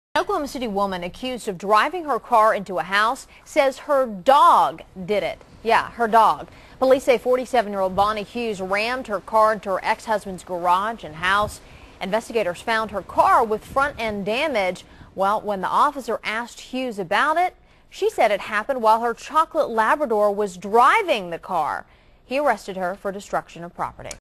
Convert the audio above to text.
An Oklahoma City woman accused of driving her car into a house says her dog did it. Yeah, her dog. Police say 47-year-old Bonnie Hughes rammed her car into her ex-husband's garage and house. Investigators found her car with front-end damage. Well, when the officer asked Hughes about it, she said it happened while her chocolate Labrador was driving the car. He arrested her for destruction of property.